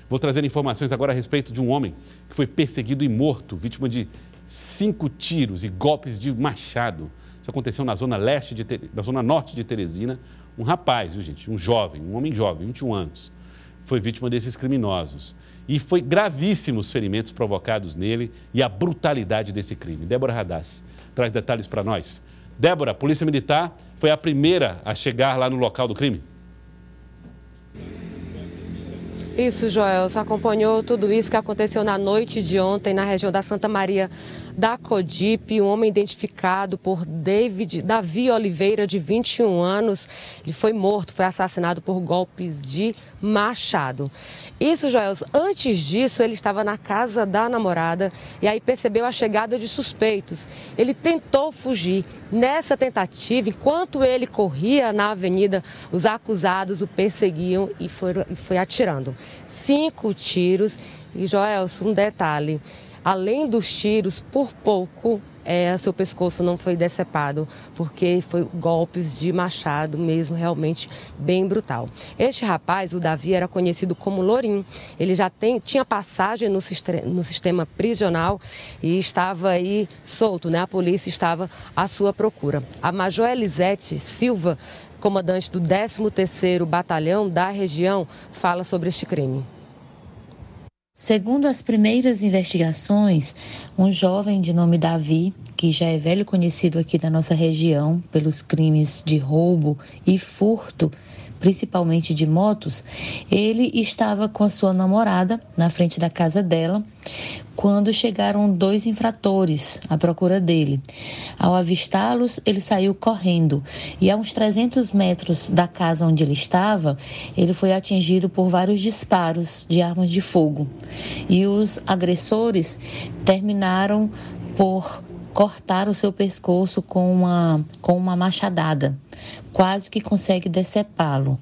Vou trazer informações agora a respeito de um homem que foi perseguido e morto, vítima de 5 tiros e golpes de machado. Isso aconteceu na zona norte de Teresina. Um rapaz, viu, gente? Um homem jovem, 21 anos, foi vítima desses criminosos. E foi gravíssimos ferimentos provocados nele e a brutalidade desse crime. Débora Radaz traz detalhes para nós. Débora, a Polícia Militar foi a primeira a chegar lá no local do crime? Isso, Joel, você acompanhou tudo isso que aconteceu na noite de ontem na região da Santa Maria da Codipe. Um homem identificado por Davi Oliveira, de 21 anos, ele foi morto, foi assassinado por golpes de machado. Isso, Joel, antes disso ele estava na casa da namorada e aí percebeu a chegada de suspeitos. Ele tentou fugir. Nessa tentativa, enquanto ele corria na avenida, os acusados o perseguiam e foi atirando. 5 tiros. E, Joelson, um detalhe, além dos tiros, por pouco seu pescoço não foi decepado, porque foi golpes de machado mesmo, realmente bem brutal. Este rapaz, o Davi, era conhecido como Lourinho. Ele já tinha passagem no sistema prisional e estava aí solto, né? A polícia estava à sua procura. A Major Elisete Silva, comandante do 13º Batalhão da região, fala sobre este crime. Segundo as primeiras investigações, um jovem de nome Davi, que já é velho conhecido aqui da nossa região pelos crimes de roubo e furto, principalmente de motos, ele estava com a sua namorada na frente da casa dela quando chegaram 2 infratores à procura dele. Ao avistá-los, ele saiu correndo e a uns 300 metros da casa onde ele estava, ele foi atingido por vários disparos de armas de fogo. E os agressores terminaram por cortar o seu pescoço com uma machadada, quase que consegue decepá-lo.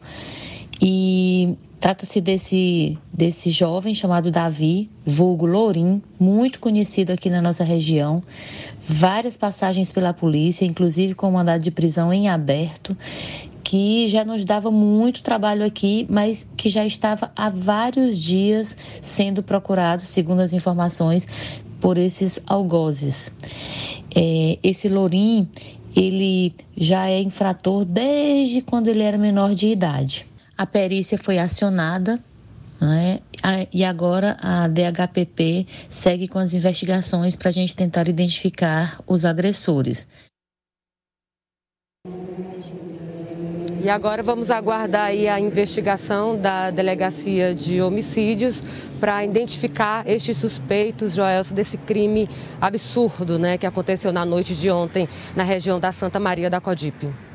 E trata-se desse jovem chamado Davi, vulgo Lourinho, muito conhecido aqui na nossa região, várias passagens pela polícia, inclusive com mandado de prisão em aberto, que já nos dava muito trabalho aqui, mas que já estava há vários dias sendo procurado, segundo as informações, por esses algozes. Esse Lourinho, ele já é infrator desde quando ele era menor de idade. A perícia foi acionada, né? E agora a DHPP segue com as investigações para a gente tentar identificar os agressores. E agora vamos aguardar aí a investigação da Delegacia de Homicídios para identificar estes suspeitos, Joelson, desse crime absurdo, né, que aconteceu na noite de ontem na região da Santa Maria da Codipe.